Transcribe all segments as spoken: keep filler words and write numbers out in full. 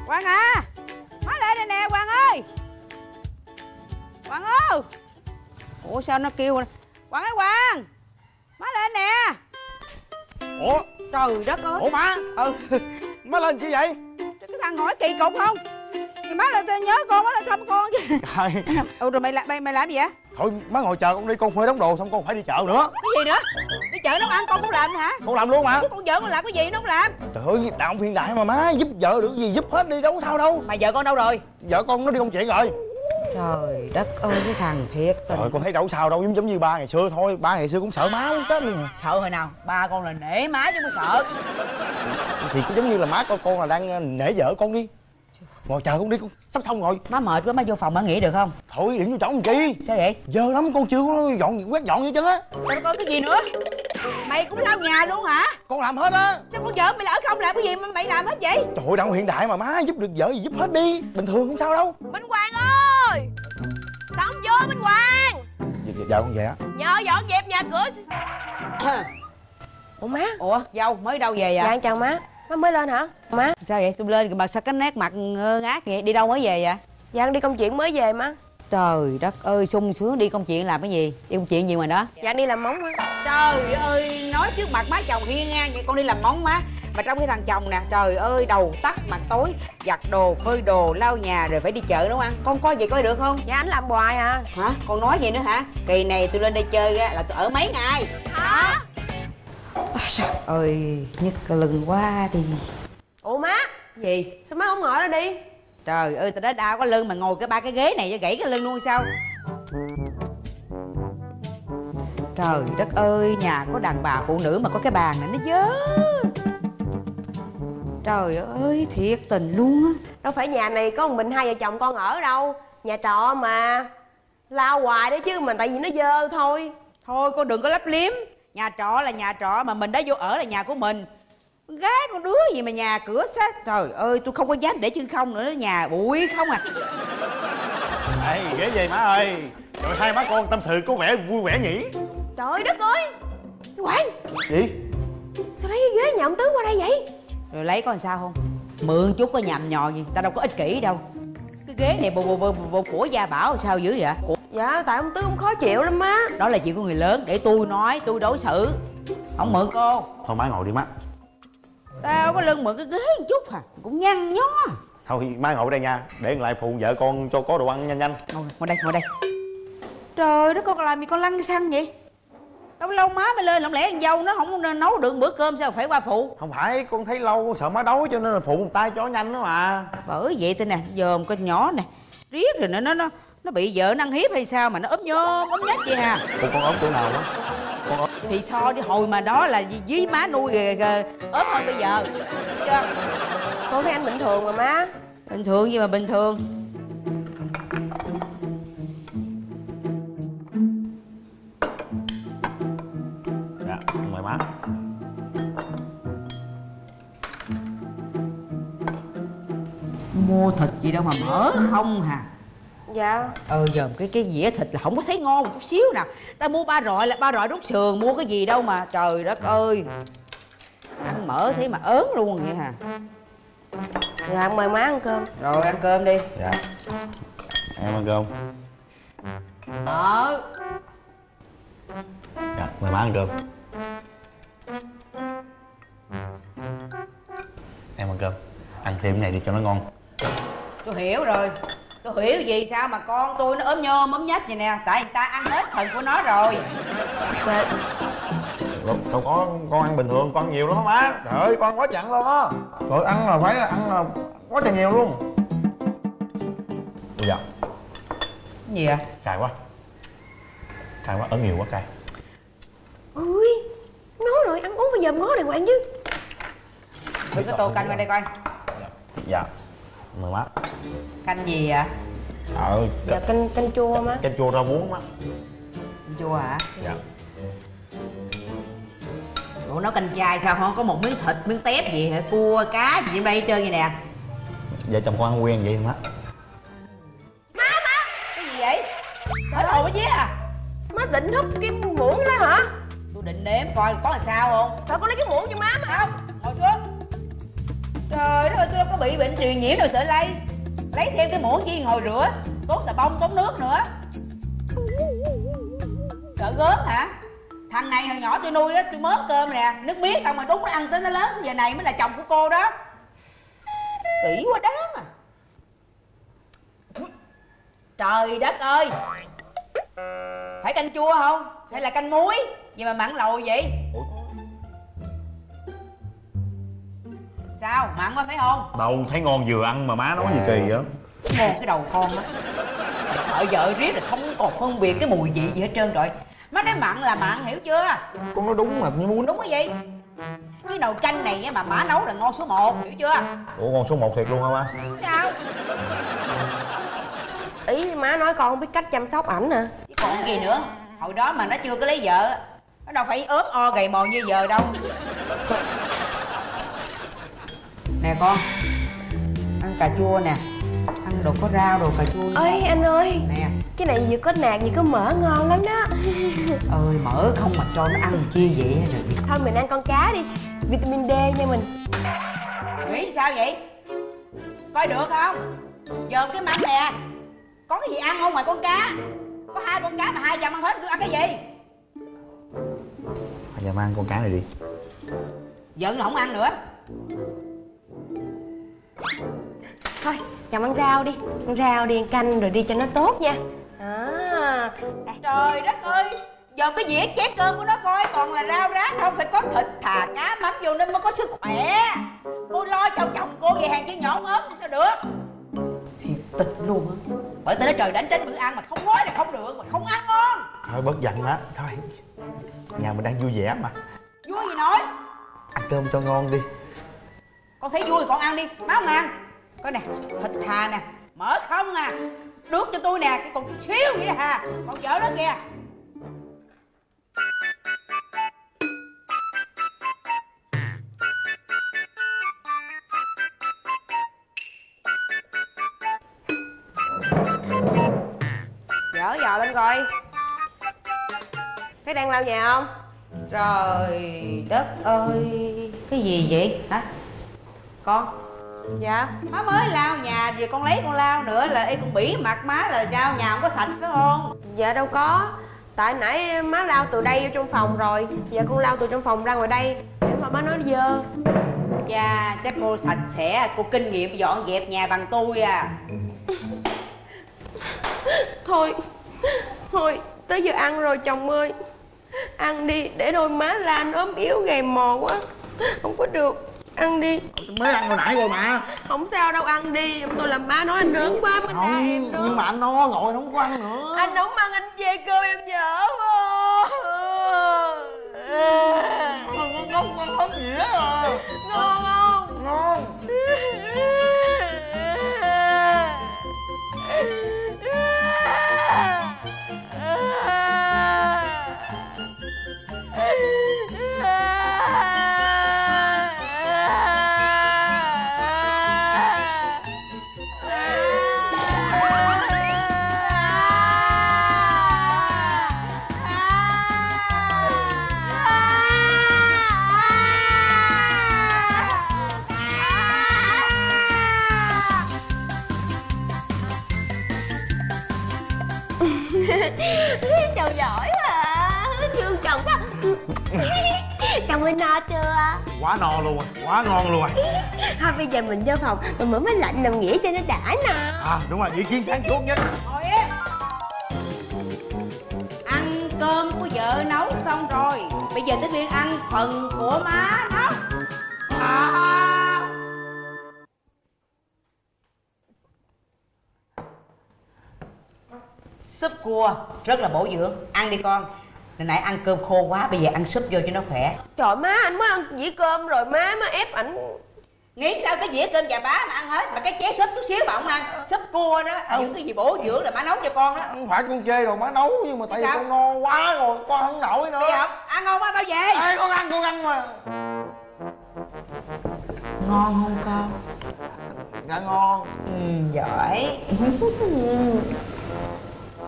Hoàng à, má lên đây nè Hoàng ơi. Hoàng ơi. Ủa sao nó kêu Hoàng ơi Hoàng, má lên nè. Ủa trời đất ơi. Ủa má. Ừ. Má lên chi vậy? Cái thằng hỏi kỳ cục không? Thì má lên nhớ con, má lên thăm con chứ. Trời. Ừ rồi mày làm mày, mày làm gì vậy? Thôi má ngồi chờ con đi, con phơi đóng đồ xong con phải đi chợ nữa. Cái gì nữa? Đi chợ nấu ăn con cũng làm hả? Con làm luôn mà. Con vợ con làm cái gì nó không làm? Trời ơi, đàn ông hiện đại mà má, giúp vợ được gì giúp hết đi, đâu có sao đâu. Mà vợ con đâu rồi? Vợ con nó đi công chuyện rồi. Trời đất ơi cái thằng thiệt tình. Trời, con thấy đâu có sao đâu, giống giống như ba ngày xưa thôi. Ba ngày xưa cũng sợ má muốn chết luôn à. Sợ hồi nào? Ba con là nể má chứ không sợ. Thì cũng giống như là má con con là đang nể vợ con đi. Ngồi chờ con đi, con sắp xong rồi. Má mệt quá má vô phòng má nghỉ được không? Thôi đừng vô chỗ làm chi. Sao vậy? Giờ lắm con chưa có dọn quét dọn gì chứ á. Rồi có cái gì nữa? Mày cũng lau nhà luôn hả? Con làm hết á. Sao con vợ mày là ở không làm cái gì mà mày làm hết vậy? Trời ơi, đàn ông hiện đại mà má, giúp được vợ gì giúp hết đi. Bình thường không sao đâu. Minh Hoàng ơi, sao không vô Minh Hoàng? Dạ, dạ con về á. Nhờ dọn dẹp nhà cửa. Ủa má? Ủa dâu mới đâu về vậy? Dạ chào má. Má mới lên hả? Má sao vậy? Tôi lên mà sao cái nét mặt ngơ ngác vậy? Đi đâu mới về vậy? Dạ đi công chuyện mới về má. Trời đất ơi, sung sướng. Đi công chuyện làm cái gì? Đi công chuyện gì mà đó? Dạ đi làm móng má. Trời ơi, nói trước mặt má chồng hiên ngang vậy con đi làm móng má. Mà trong cái thằng chồng nè, trời ơi, đầu tắt mặt tối, giặt đồ, phơi đồ, lau nhà rồi phải đi chợ nấu ăn. Con coi vậy coi được không? Dạ anh làm hoài à. Hả? Con nói gì nữa hả? Kỳ này tôi lên đây chơi á là tôi ở mấy ngày. Hả? À, trời ơi, nhức cái lưng quá đi. Ủa má? Gì? Sao má không ngồi đó đi? Trời ơi, tao đã đau cái lưng mà ngồi cái ba cái ghế này cho gãy cái lưng luôn sao? Trời đất ơi, nhà có đàn bà phụ nữ mà có cái bàn này nó dớ. Trời ơi, thiệt tình luôn á. Đâu phải nhà này có một mình hai vợ chồng con ở đâu. Nhà trọ mà. Lao hoài đấy chứ, mà tại vì nó dơ thôi. Thôi con đừng có lấp liếm. Nhà trọ là nhà trọ mà mình đã vô ở là nhà của mình. Con gái con đứa gì mà nhà cửa sát. Trời ơi, tôi không có dám để chân không nữa đó. Nhà bụi không à. Ê, ghế về má ơi. Rồi hai má con tâm sự có vẻ vui vẻ nhỉ? Trời đất ơi. Hoàng. Gì? Sao lấy cái ghế nhà ông Tứ qua đây vậy? Rồi lấy có làm sao không? Mượn chút có nhầm nhò gì. Tao đâu có ích kỷ đâu. Cái ghế này bộ bộ bộ, bộ của Gia Bảo sao dữ vậy? Của... Dạ tại ông Tứ cũng khó chịu lắm má. Đó là chuyện của người lớn. Để tôi nói, tôi đối xử. Không mượn cô. Thôi má ngồi đi má. Đâu có lưng mượn cái ghế một chút à. Cũng nhăn nhó. Thôi má ngồi đây nha. Để lại phụ vợ con cho có đồ ăn nhanh nhanh. Ngồi, ngồi đây, ngồi đây. Trời đất, con làm gì con lăn xăng vậy? Lâu lâu má mới lên, lỏng lẽ con dâu nó không nấu được bữa cơm sao phải qua phụ? Không phải, con thấy lâu sợ má đói cho nên là phụ một tay cho nhanh đó mà. Bởi vậy thế nè, dòm con nhỏ nè. Riết rồi nó nó nó bị vợ nó ăn hiếp hay sao mà nó ốm nhôm ốm nhách vậy hà? Con con ốm chỗ nào đó? Con ốm. Thì so đi hồi mà đó là dưới má nuôi kìa, kìa, ốm hơn bây giờ. Biết chưa? Con thấy anh bình thường mà má. Bình thường gì mà bình thường. Dạ, mời má. Mua thịt gì đâu mà mỡ không hà? Dạ. Ờ dòm cái cái dĩa thịt là không có thấy ngon một chút xíu nào. Ta mua ba rọi là ba rọi đút sườn, mua cái gì đâu mà trời đất ơi. Ăn mỡ thế mà ớn luôn vậy hả? Dạ mời má ăn cơm. Rồi ăn cơm đi. Dạ. Em ăn cơm. Ờ. Dạ, mời má ăn cơm. Em ăn cơm. Ăn thêm cái này đi cho nó ngon. Tôi hiểu rồi. Tôi hiểu gì sao mà con tôi nó ốm nhôm ốm nhách vậy nè. Tại người ta ăn hết phần của nó rồi. Dạ. Đâu có, con ăn bình thường, con ăn nhiều lắm á má. Trời ơi, con quá chặn luôn á. Rồi ăn là phải ăn là quá trời nhiều luôn. Ui dạ. Cái gì à? Cay quá. Cay quá, ớn nhiều quá cay. Ui, nói rồi ăn uống bây giờ ngó đàng hoàng chứ. Thử cái tô canh qua đây coi. Dạ, dạ. Mời má. Canh gì ạ? À? Ờ, Dạ canh canh chua má. Canh chua rau muống má. Canh chua hả? Dạ. Ủa nấu canh chay sao không có một miếng thịt, miếng tép gì hả? Cua, cá gì trong đây hết trơn vậy nè. Vợ chồng con ăn quen vậy má. Má má. Cái gì vậy? Hết hồn cái gì à? Má định húp cái muỗng đó hả? Tôi định nếm coi có làm sao không? Thôi con lấy cái muỗng cho má mà. Không, ngồi xuống. Trời đất ơi, tôi đâu có bị bệnh truyền nhiễm đâu sợ lây. Lấy thêm cái muỗng chi ngồi rửa, tốn xà bông tốn nước nữa. Sợ gớm hả? Thằng này thằng nhỏ tôi nuôi á, tôi mớm cơm nè, nước miếng không mà đút nó ăn tới nó lớn. Giờ này mới là chồng của cô đó. Kỹ quá đáng à. Trời đất ơi, phải canh chua không? Hay là canh muối? Gì mà mặn lòi vậy? Sao? Mặn quá phải không? Đâu thấy ngon vừa ăn mà má nói gì kỳ vậy? Ngon cái đầu con á. Sợ vợ riết rồi không còn phân biệt cái mùi vị gì hết trơn rồi. Má nói mặn là mặn, hiểu chưa? Con nói đúng mà, nhưng muốn Đúng cái gì? Cái nồi canh này á mà má nấu là ngon số một, hiểu chưa? Ủa con số một thiệt luôn hả má? Sao? Ý má nói con không biết cách chăm sóc ảnh nè. Chứ còn gì nữa. Hồi đó mà nó chưa có lấy vợ, nó đâu phải ốm o gầy mò như giờ đâu. Nè con, ăn cà chua nè, ăn đồ có rau, đồ cà chua. Ơi anh ơi, nè, cái này vừa có nạc vừa có mỡ ngon lắm đó. ơi mỡ không mà cho nó ăn chi vậy rồi. Thôi mình ăn con cá đi, vitamin D nha mình. Nghĩ sao vậy? Coi được không? Dòm cái mâm nè, có cái gì ăn không ngoài con cá? Có hai con cá mà hai dầm ăn hết, tôi ăn cái gì? Hai dầm ăn con cá này đi. Vợ nó không ăn nữa. Thôi, chồng ăn rau đi, ăn rau đi, ăn canh rồi đi cho nó tốt nha. À, đây. Trời đất ơi, dòm cái dĩa chén cơm của nó coi, toàn là rau rác không, phải có thịt thà cá mắm vô nên mới có sức khỏe. Cô lo cho chồng cô về hàng chứ nhỏ ốm thì sao được? Thiệt tình luôn á. Bởi tôi nói trời đánh tránh bữa ăn mà không nói là không được, mà không ăn ngon. Thôi bớt giận má, thôi nhà mình đang vui vẻ mà. Vui gì nói? Ăn cơm cho ngon đi. Con thấy vui con ăn đi, má không ăn. Coi nè, thịt thà nè, mỡ không à. Đút cho tôi nè, cái còn chút xíu vậy đó hà. Còn vợ đó kìa. Dở dò lên coi. Thấy đang lau nhà không? Trời đất ơi, cái gì vậy hả? Con? Dạ. Má mới lau nhà, rồi con lấy con lau nữa là y con bỉ mặt má là lau nhà không có sạch phải không? Dạ đâu có. Tại nãy má lau từ đây vô trong phòng rồi, giờ con lau từ trong phòng ra ngoài đây. Để mà má nói nó dơ. Dạ, chắc cô sạch sẽ, cô kinh nghiệm dọn dẹp nhà bằng tôi à. Thôi, thôi, tới giờ ăn rồi chồng ơi. Ăn đi, để đôi má la anh ốm yếu gầy mò quá. Không có được. Ăn đi. Mới ăn hồi nãy rồi mà. Không sao đâu, ăn đi. Tôi làm má nói anh nướng quá. Mình Không, em nhưng mà anh no rồi, không có ăn nữa. anh không ăn anh chê cơm em dở mà. Con không con không gì hết rồi. Ngon không? Ngon. Chồng giỏi à, thương chồng quá. Chồng ơi no chưa? Quá no luôn rồi, quá ngon luôn rồi. Thôi bây giờ mình vô phòng, mình mở máy lạnh nằm nghỉ cho nó đã nè. À đúng rồi, ý kiến sáng suốt nhất. Ngồi á. Ăn cơm của vợ nấu xong rồi, bây giờ tới phiên ăn phần của má nấu. À. Súp cua rất là bổ dưỡng, ăn đi con. Hồi nãy ăn cơm khô quá, bây giờ ăn súp vô cho nó khỏe. Trời má, anh mới ăn dĩa cơm rồi má mới ép ảnh. Nghĩ sao cái dĩa cơm chà bá mà ăn hết, mà cái chén súp chút xíu mà không ăn. Súp cua đó, Ừ. những cái gì bổ dưỡng là má nấu cho con đó. Không phải con chê rồi má nấu, nhưng mà tại vì Sao? con no quá rồi, con không nổi nữa. Đi không? Ăn không á tao về. Ê, con ăn, con ăn mà. Ngon không con? Dạ ngon. Ừ, giỏi.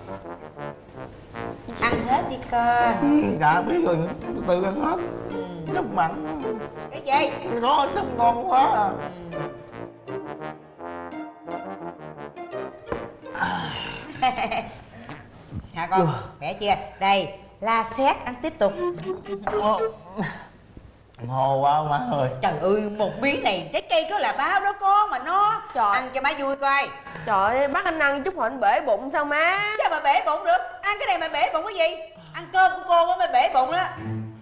Ăn hết đi con. Dạ biết rồi, từ từ ăn hết. Ừ. súp mặn. Cái gì? Có súp ngon quá à. Hả con? Khỏe chưa? Đây, la xét ăn tiếp tục. Hồ quá má ơi. Trời ơi, một miếng này trái cây có là bao đó con mà nó. Trời. Ăn cho má vui coi. Trời ơi, bắt anh ăn chút hồi anh bể bụng sao má? Sao mà bể bụng được? Ăn cái này mà bể bụng cái gì? Ăn cơm của cô mới bể bụng đó.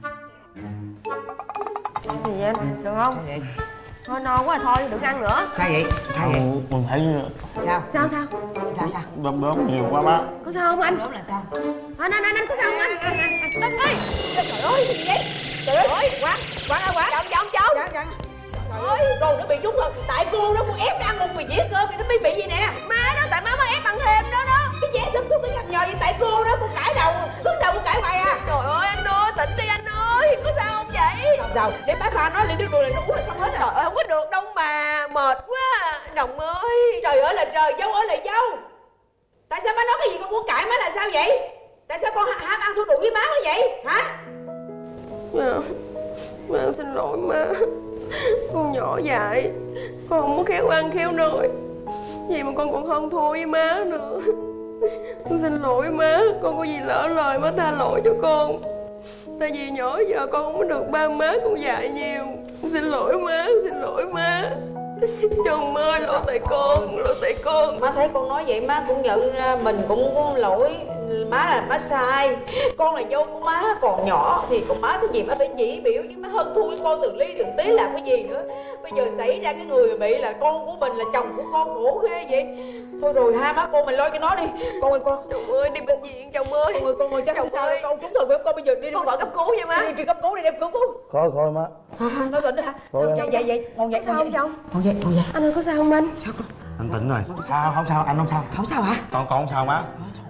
Gì vậy anh? Được không? Vậy? Thôi no quá rồi thôi, đừng ăn nữa. Sao vậy? Sao vậy? Mình thấy Sao? Sao sao? Sao sao? đom đóm nhiều quá má. Có sao không anh? Đốm là sao? Anh anh anh, anh có sao không anh? Anh ơi! Trời ơi, cái gì vậy? Trời ơi, quán, quán à quán. Chồng chồng chồng. Dạ, dạ. Trời ơi, cô nó bị trúng rồi. Tại cô đó, cô ép nó ăn một mì dĩa cơm thì nó mới bị gì nè. Má đó, tại má mới ép ăn thêm đó đó. Cái dễ sớm cô cứ nhầm nhò vậy tại cô đó, cô cãi đầu, cứ đầu cô cãi hoài à. Trời ơi anh ơi, tỉnh đi anh ơi. Có sao không vậy? Sao sao? Để bác Pha nói liền nước đùi là nó uống là xong hết Trời rồi. ơi, không có được đâu mà. Mệt quá. Chồng ơi. Trời ơi là trời, dâu ơi là dâu. Tại sao má nói cái gì con muốn cãi má là sao vậy? Tại sao con ham ăn thua đủ với má quá vậy? Hả? Dạ. Má xin lỗi má. Con nhỏ dại, con không có khéo ăn khéo nói. Vậy mà con còn hơn thua với má nữa. Con xin lỗi má. Con có gì lỡ lời má tha lỗi cho con. Tại vì nhỏ giờ con không có được ba má con dạy nhiều. Con xin lỗi má, con xin lỗi má. Chồng ơi, lỗi tại con, lỗi tại con. Má thấy con nói vậy má cũng nhận ra mình cũng có lỗi. Má là má sai. Con là dâu của má, còn nhỏ thì còn má cái gì má phải chỉ biểu chứ má hơn thua với con từng ly từng tí làm cái gì nữa. Bây giờ xảy ra cái người bị là con của mình là chồng của con khổ ghê vậy. Thôi rồi hai má con mình lo cho nó đi. Con ơi con. Chồng ơi, đi bệnh viện chồng ơi. Con ơi con ơi chắc không sao đâu con, trúng thường với con bây giờ đi đi. Con gọi cấp cứu vậy má. Đi, đi cấp cứu đi, đem cấp cứu. Coi coi má. À, nó tỉnh rồi hả? Coi Dậy dậy dậy, ngon dậy, Sao ngon không dậy. chồng? Ngon dậy, ngon dậy. Anh ơi có sao không anh? Sao con? Anh tỉnh rồi. Sao không sao, anh không sao. Không sao hả? Con con không sao má.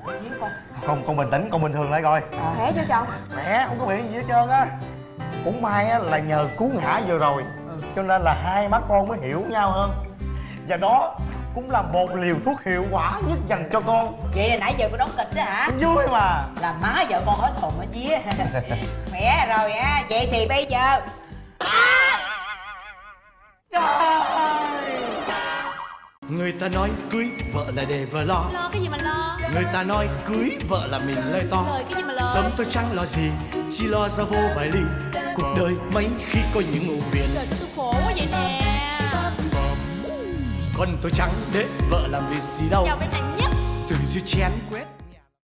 Con con bình tĩnh, con bình thường lại coi. Khỏe chưa chồng? Mẹ không có bị gì hết trơn á. Cũng may á là nhờ cuốn hả vừa rồi cho nên là hai má con mới hiểu nhau hơn. Và đó cũng là một liều thuốc hiệu quả nhất dành cho con. Vậy là nãy giờ con đóng kịch đó hả? Vui mà. Là má vợ con hết hồn ở chía. Khỏe rồi á. Vậy thì bây giờ Trời. Người ta nói cưới vợ là để vợ lo. Lo cái gì mà lo? Người ta nói cưới vợ là mình lời to. Lời cái gì mà lời? Sống tôi chẳng lo gì, chỉ lo ra vô vài ly. Cuộc đời mấy khi có những ưu phiền. Trời sao tôi khổ quá vậy nè. Còn tôi chẳng để vợ làm việc gì đâu. Chồng bên này nhất. Từ dưới chén quét